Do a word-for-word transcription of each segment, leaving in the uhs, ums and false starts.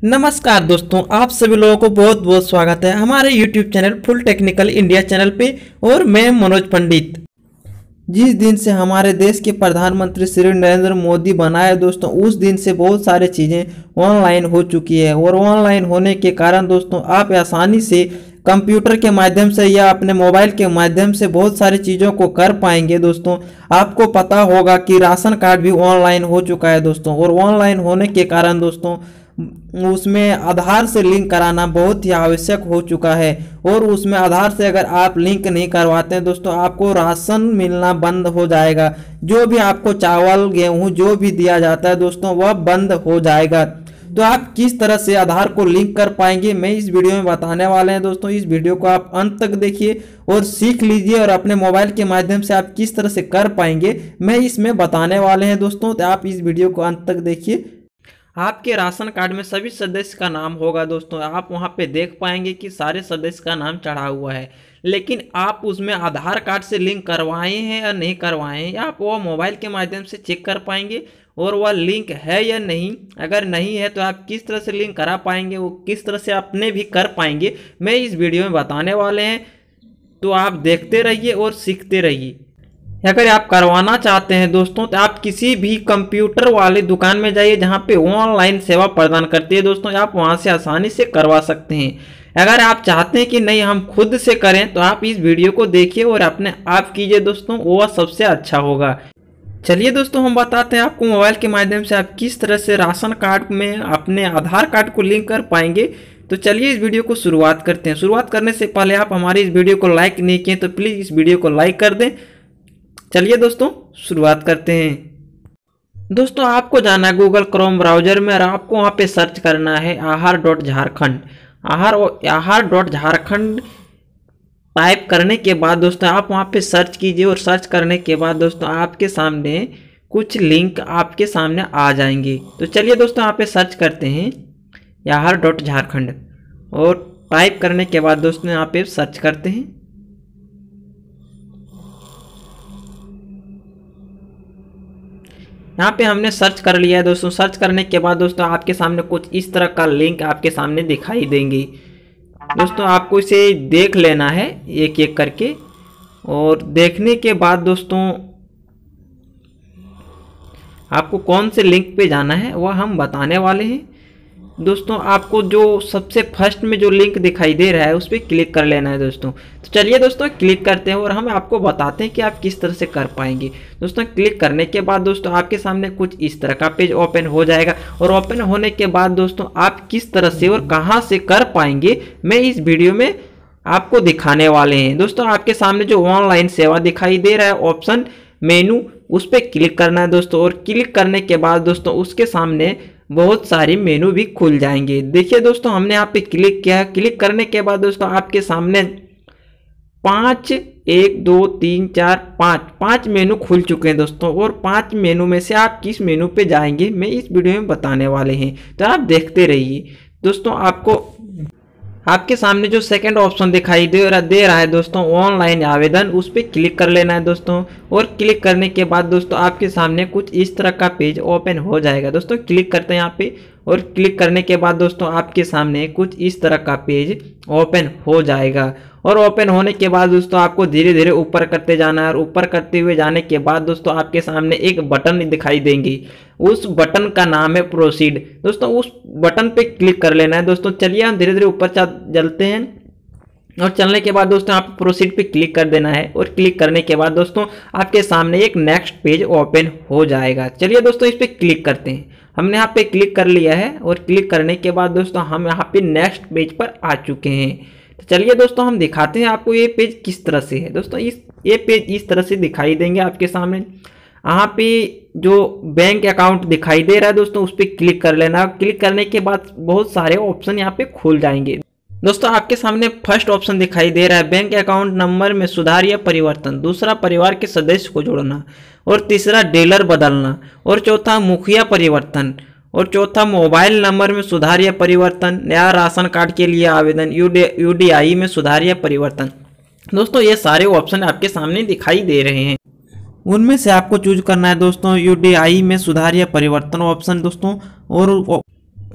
नमस्कार दोस्तों, आप सभी लोगों को बहुत बहुत स्वागत है हमारे YouTube channel full technical India channel पे। और मैं मनोज पंडित। जिस दिन से हमारे देश के प्रधानमंत्री श्री नरेंद्र मोदी बनाए दोस्तों, उस दिन से बहुत सारी चीज़ें ऑनलाइन हो चुकी है। और ऑनलाइन होने के कारण दोस्तों आप आसानी से कंप्यूटर के माध्यम से या अपने मोबाइल के माध्यम से बहुत सारी चीज़ों को कर पाएंगे। दोस्तों आपको पता होगा कि राशन कार्ड भी ऑनलाइन हो चुका है दोस्तों। और ऑनलाइन होने के कारण दोस्तों उसमें आधार से लिंक कराना बहुत ही आवश्यक हो चुका है। और उसमें आधार से अगर आप लिंक नहीं करवाते हैं दोस्तों, आपको राशन मिलना बंद हो जाएगा। जो भी आपको चावल गेहूं जो भी दिया जाता है दोस्तों, वह बंद हो जाएगा। तो आप किस तरह से आधार को लिंक कर पाएंगे, मैं इस वीडियो में बताने वाले हैं दोस्तों। इस वीडियो को आप अंत तक देखिए और सीख लीजिए, और अपने मोबाइल के माध्यम से आप किस तरह से कर पाएंगे मैं इसमें बताने वाले हैं दोस्तों। तो आप इस वीडियो को अंत तक देखिए। आपके राशन कार्ड में सभी सदस्य का नाम होगा दोस्तों। आप वहां पे देख पाएंगे कि सारे सदस्य का नाम चढ़ा हुआ है, लेकिन आप उसमें आधार कार्ड से लिंक करवाए हैं या नहीं करवाए हैं, आप वो मोबाइल के माध्यम से चेक कर पाएंगे और वह लिंक है या नहीं। अगर नहीं है तो आप किस तरह से लिंक करा पाएंगे, वो किस तरह से अपने भी कर पाएंगे, मैं इस वीडियो में बताने वाले हैं। तो आप देखते रहिए और सीखते रहिए। अगर आप करवाना चाहते हैं दोस्तों, तो आप किसी भी कंप्यूटर वाले दुकान में जाइए जहां पे ऑनलाइन सेवा प्रदान करती है दोस्तों, आप वहां से आसानी से करवा सकते हैं। अगर आप चाहते हैं कि नहीं हम खुद से करें, तो आप इस वीडियो को देखिए और अपने आप कीजिए दोस्तों, वो सबसे अच्छा होगा। चलिए दोस्तों हम बताते हैं आपको मोबाइल के माध्यम से आप किस तरह से राशन कार्ड में अपने आधार कार्ड को लिंक कर पाएंगे। तो चलिए इस वीडियो को शुरुआत करते हैं। शुरुआत करने से पहले आप हमारी इस वीडियो को लाइक नहीं किए तो प्लीज़ इस वीडियो को लाइक कर दें। चलिए दोस्तों शुरुआत करते हैं। दोस्तों आपको जाना है गूगल क्रोम ब्राउजर में और आपको वहाँ पे सर्च करना है आहार डॉट झारखंड। आहार आहार डॉट झारखंड टाइप करने के बाद दोस्तों आप वहाँ पे सर्च कीजिए, और सर्च करने के बाद दोस्तों आपके सामने कुछ लिंक आपके सामने आ जाएंगे। तो चलिए दोस्तों यहाँ पे सर्च करते हैं आहार डॉट झारखंड, और टाइप करने के बाद दोस्तों यहाँ पे सर्च करते हैं। यहाँ पे हमने सर्च कर लिया है दोस्तों। सर्च करने के बाद दोस्तों आपके सामने कुछ इस तरह का लिंक आपके सामने दिखाई देंगे। दोस्तों आपको इसे देख लेना है एक एक करके, और देखने के बाद दोस्तों आपको कौन से लिंक पे जाना है वह हम बताने वाले हैं। दोस्तों आपको जो सबसे फर्स्ट में जो लिंक दिखाई दे रहा है उस पर क्लिक कर लेना है दोस्तों। तो चलिए दोस्तों क्लिक करते हैं और हम आपको बताते हैं कि आप किस तरह से कर पाएंगे। दोस्तों क्लिक करने के बाद दोस्तों आपके सामने कुछ इस तरह का पेज ओपन हो जाएगा, और ओपन होने के बाद दोस्तों आप किस तरह से और कहाँ से कर पाएंगे मैं इस वीडियो में आपको दिखाने वाले हैं। दोस्तों आपके सामने जो ऑनलाइन सेवा दिखाई दे रहा है ऑप्शन मेनू, उस पर क्लिक करना है दोस्तों। और क्लिक करने के बाद दोस्तों उसके सामने बहुत सारी मेनू भी खुल जाएंगे। देखिए दोस्तों हमने यहाँ पे क्लिक किया है। क्लिक करने के बाद दोस्तों आपके सामने पाँच एक दो तीन चार पाँच पाँच मेनू खुल चुके हैं दोस्तों। और पांच मेनू में से आप किस मेनू पे जाएंगे मैं इस वीडियो में बताने वाले हैं, तो आप देखते रहिए। दोस्तों आपको आपके सामने जो सेकंड ऑप्शन दिखाई दे रहा दे रहा है दोस्तों ऑनलाइन आवेदन, उस पर क्लिक कर लेना है दोस्तों। और क्लिक करने के बाद दोस्तों आपके सामने कुछ इस तरह का पेज ओपन हो जाएगा। दोस्तों क्लिक करते हैं यहाँ पे, और क्लिक करने के बाद दोस्तों आपके सामने कुछ इस तरह का पेज ओपन हो जाएगा। और ओपन होने के बाद दोस्तों आपको धीरे धीरे ऊपर करते जाना है, और ऊपर करते हुए जाने के बाद दोस्तों आपके सामने एक बटन दिखाई देंगे। उस बटन का नाम है प्रोसीड। दोस्तों उस बटन पे क्लिक कर लेना है दोस्तों। चलिए हम धीरे धीरे ऊपर चलते हैं, और चलने के बाद दोस्तों आप प्रोसीड पे क्लिक कर देना है। और क्लिक करने के बाद दोस्तों आपके सामने एक नेक्स्ट पेज ओपन हो जाएगा। चलिए दोस्तों इस पर क्लिक करते हैं। हमने यहाँ पे क्लिक कर लिया है, और क्लिक करने के बाद दोस्तों हम यहाँ पे नेक्स्ट पेज पर आ चुके हैं। तो चलिए दोस्तों हम दिखाते हैं आपको ये पेज किस तरह से है। दोस्तों इस ये पेज इस तरह से दिखाई देंगे आपके सामने। यहाँ पे जो बैंक अकाउंट दिखाई दे रहा है दोस्तों उस पर क्लिक कर लेना। क्लिक करने के बाद बहुत सारे ऑप्शन यहाँ पे खुल जाएंगे। दोस्तों आपके सामने फर्स्ट ऑप्शन दिखाई दे रहा है बैंक अकाउंट नंबर में सुधार या परिवर्तन, दूसरा परिवार के सदस्य को जोड़ना, और तीसरा डीलर बदलना, और चौथा मुखिया परिवर्तन, और चौथा मोबाइल नंबर में सुधार या परिवर्तन, नया राशन कार्ड के लिए आवेदन, यूडीआई में सुधार या परिवर्तन। दोस्तों ये सारे ऑप्शन आपके सामने दिखाई दे रहे हैं। उनमें से आपको चूज करना है दोस्तों यूडीआई में सुधार या परिवर्तन ऑप्शन दोस्तों। और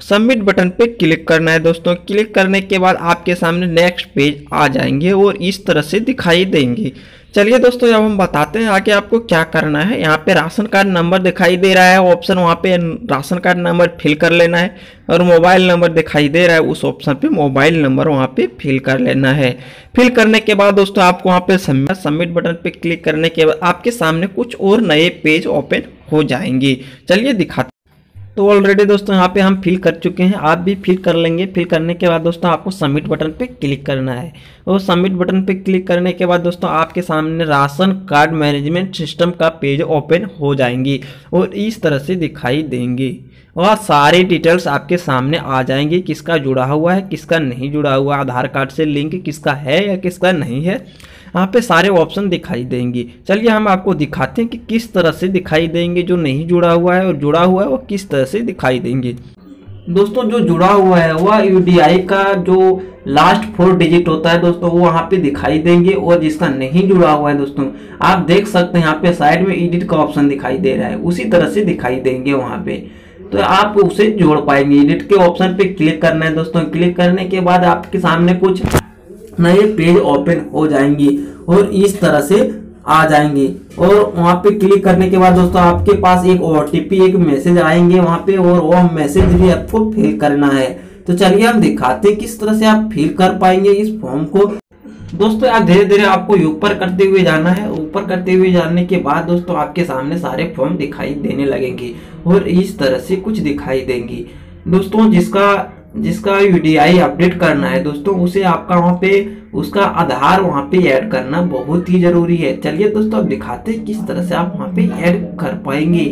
सबमिट बटन पे क्लिक करना है दोस्तों। क्लिक करने के बाद आपके सामने नेक्स्ट पेज आ जाएंगे और इस तरह से दिखाई देंगे। चलिए दोस्तों अब हम बताते हैं आगे आपको क्या करना है। यहाँ पे राशन कार्ड नंबर दिखाई दे रहा है ऑप्शन, वहाँ पे राशन कार्ड नंबर फिल कर लेना है और मोबाइल नंबर दिखाई दे रहा है उस ऑप्शन पे मोबाइल नंबर वहाँ पे फिल कर लेना है। फिल करने के बाद दोस्तों आपको वहाँ पे सबमिट सबमिट बटन पे क्लिक करने के बाद आपके सामने कुछ और नए पेज ओपन हो जाएंगे। चलिए दिखाते। तो ऑलरेडी दोस्तों यहाँ पे हम फिल कर चुके हैं, आप भी फिल कर लेंगे। फिल करने के बाद दोस्तों आपको सबमिट बटन पे क्लिक करना है और सबमिट बटन पे क्लिक करने के बाद दोस्तों आपके सामने राशन कार्ड मैनेजमेंट सिस्टम का पेज ओपन हो जाएंगी और इस तरह से दिखाई देंगे और सारी डिटेल्स आपके सामने आ जाएंगी, किसका जुड़ा हुआ है किसका नहीं जुड़ा हुआ, आधार कार्ड से लिंक किसका है या किसका नहीं है, यहाँ पे सारे ऑप्शन दिखाई देंगे। चलिए हम आपको दिखाते हैं कि किस तरह से दिखाई देंगे, जो नहीं जुड़ा हुआ है और जुड़ा हुआ है वो किस तरह से दिखाई देंगे। दोस्तों जो जुड़ा हुआ है वह यूडीआई का जो लास्ट फोर डिजिट होता है दोस्तों वो वहाँ पे दिखाई देंगे और जिसका नहीं जुड़ा हुआ है दोस्तों आप देख सकते हैं यहाँ पे साइड में एडिट का ऑप्शन दिखाई दे रहा है, उसी तरह से दिखाई देंगे वहाँ पे, तो आप उसे जोड़ पाएंगे। एडिट के ऑप्शन पे क्लिक करना है दोस्तों। क्लिक करने के बाद आपके सामने कुछ नए पेज ओपन हो जाएंगे और इस तरह से आ जाएंगे और वहां पे क्लिक करने के बाद दोस्तों आपके पास एक ओटीपी एक मैसेज आएंगे वहां पे और वो मैसेज भी आपको फिल करना है। तो चलिए हम दिखाते हैं किस तरह से आप फिल कर पाएंगे इस फॉर्म को। दोस्तों आप धीरे धीरे आपको ऊपर करते हुए जाना है। ऊपर करते हुए जाने के बाद दोस्तों आपके सामने सारे फॉर्म दिखाई देने लगेंगे और इस तरह से कुछ दिखाई देंगी। दोस्तों जिसका जिसका यूडीआई अपडेट करना है दोस्तों उसे आपका वहाँ पे उसका आधार वहाँ पे ऐड करना बहुत ही जरूरी है। चलिए दोस्तों अब दिखाते हैं किस तरह से आप वहाँ पे ऐड कर पाएंगे।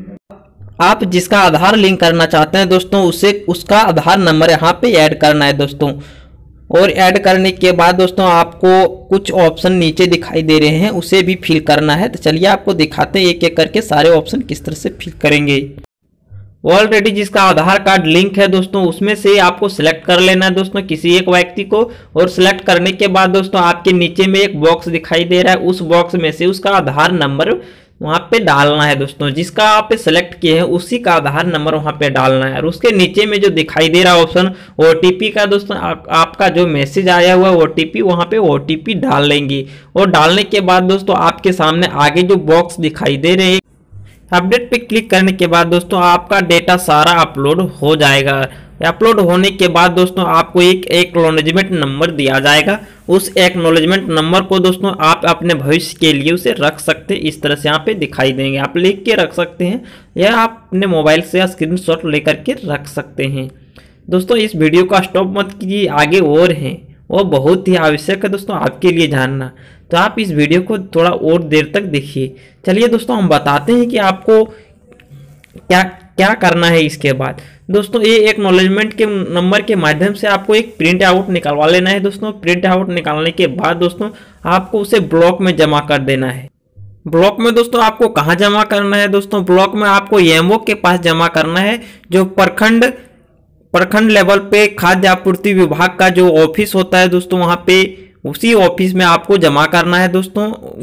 आप जिसका आधार लिंक करना चाहते हैं दोस्तों उसे उसका आधार नंबर यहाँ पे ऐड करना है दोस्तों और ऐड करने के बाद दोस्तों आपको कुछ ऑप्शन नीचे दिखाई दे रहे हैं उसे भी फिल करना है। तो चलिए आपको दिखाते हैं एक एक करके सारे ऑप्शन किस तरह से फिल करेंगे। ऑलरेडी जिसका आधार कार्ड लिंक है दोस्तों उसमें से आपको सिलेक्ट कर लेना है दोस्तों किसी एक व्यक्ति को और सिलेक्ट करने के बाद दोस्तों आपके नीचे में एक बॉक्स दिखाई दे रहा है, उस बॉक्स में से उसका आधार नंबर वहां पे डालना है दोस्तों। जिसका आप सेलेक्ट किए हैं उसी का आधार नंबर वहां पे डालना है और उसके नीचे में जो दिखाई दे रहा है ऑप्शन ओटीपी का दोस्तों आ, आपका जो मैसेज आया हुआ ओटीपी वहां पे ओटीपी डाल लेंगे और डालने के बाद दोस्तों आपके सामने आगे जो बॉक्स दिखाई दे रहे हैं अपडेट पे क्लिक करने के बाद दोस्तों आपका डेटा सारा अपलोड हो जाएगा। अपलोड होने के बाद दोस्तों आपको एक एक्नॉलेजमेंट नंबर दिया जाएगा। उस एक्नॉलेजमेंट नंबर को दोस्तों आप अपने भविष्य के लिए उसे रख सकते हैं। इस तरह से यहाँ पे दिखाई देंगे, आप लिख के रख सकते हैं या आप अपने मोबाइल से स्क्रीनशॉट लेकर के रख सकते हैं। दोस्तों इस वीडियो का स्टॉप मत कीजिए, आगे और हैं वो बहुत ही आवश्यक है दोस्तों आपके लिए जानना, तो आप इस वीडियो को थोड़ा और देर तक देखिए। चलिए दोस्तों हम बताते हैं कि आपको क्या क्या करना है। इसके बाद दोस्तों ये एक्नॉलेजमेंट के नंबर के माध्यम से आपको एक प्रिंट आउट निकलवा लेना है दोस्तों। प्रिंट आउट निकालने के बाद दोस्तों आपको उसे ब्लॉक में जमा कर देना है। ब्लॉक में दोस्तों आपको कहाँ जमा करना है दोस्तों, ब्लॉक में आपको एमओ के पास जमा करना है, जो प्रखंड प्रखंड लेवल पे खाद्य आपूर्ति विभाग का जो ऑफिस होता है दोस्तों वहाँ पे उसी ऑफिस में आपको जमा करना है दोस्तों।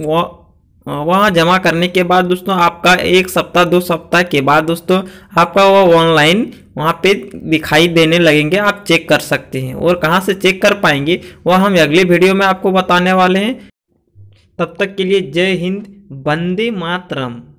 वहाँ जमा करने के बाद दोस्तों आपका एक सप्ताह दो सप्ताह के बाद दोस्तों आपका वो ऑनलाइन वहाँ पे दिखाई देने लगेंगे, आप चेक कर सकते हैं। और कहाँ से चेक कर पाएंगे वह हम अगले वीडियो में आपको बताने वाले हैं। तब तक के लिए जय हिंद, वंदे मातरम।